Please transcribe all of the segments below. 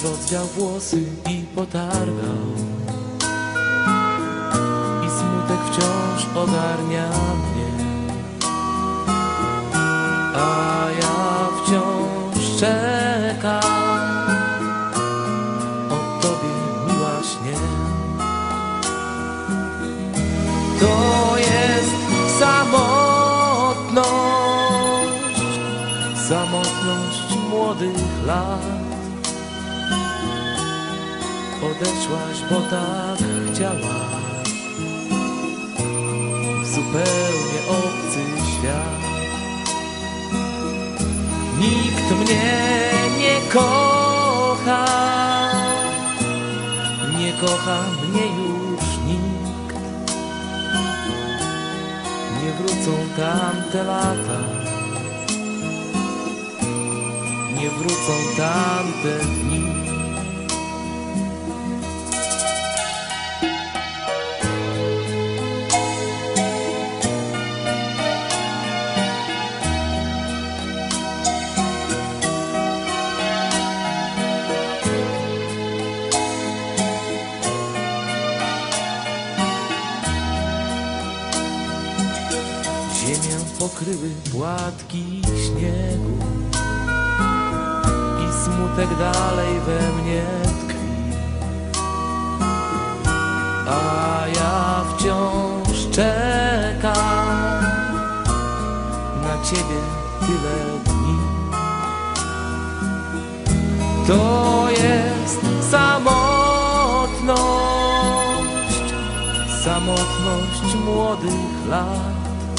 rozwiał włosy i potargał, i smutek wciąż ogarnia mnie, a ja wciąż czekam. O tobie, miła, śnie. To jest samotność, samotność młodych lat. Odeszłaś, bo tak chciałaś, w zupełnie obcy świat. Nikt mnie nie kocha, nie kocha mnie już nikt. Nie wrócą tamte lata, nie wrócą tamte dni. Ziemię pokryły płatki śniegu i smutek dalej we mnie tkwi, a ja wciąż czekam na ciebie tyle dni. To jest samotność, samotność młodych lat.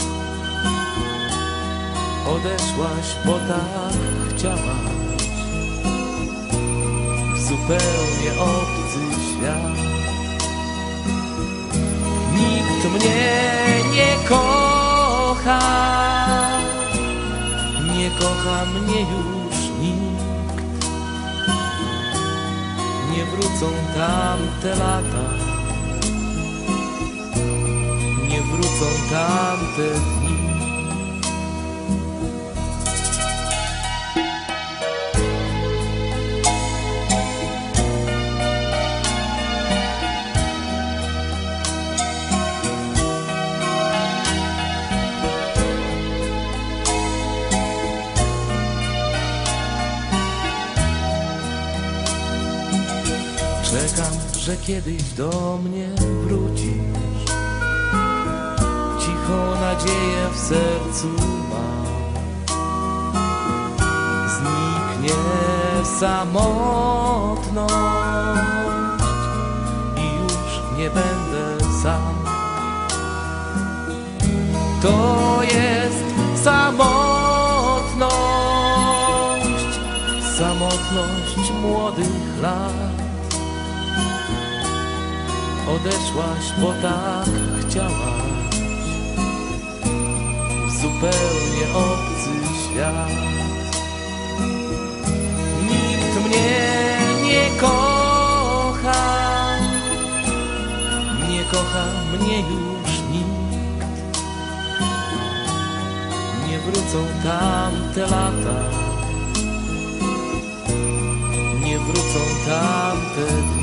Odeszłaś, bo tak chciałaś, w zupełnie obcy świat. Nikt mnie nie kocha, nie kocha mnie już nikt. Nie wrócą tamte lata, nie wrócą tamte dni. Czekam, że kiedyś do mnie wrócisz. Cichą nadzieję w sercu mam. Zniknie samotność i już nie będę sam. To jest samotność, samotność młodych lat. Odeszłaś, bo tak chciałaś, w zupełnie obcy świat. Nikt mnie nie kocha, nie kocha mnie już nikt. Nie wrócą tamte lata, nie wrócą tamte dni.